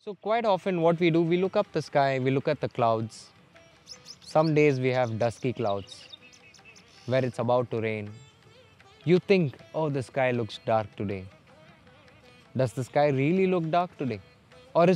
So quite often what we do, we look up the sky, we look at the clouds. Some days we have dusky clouds where it's about to rain. You think, oh, the sky looks dark today. Does the sky really look dark today?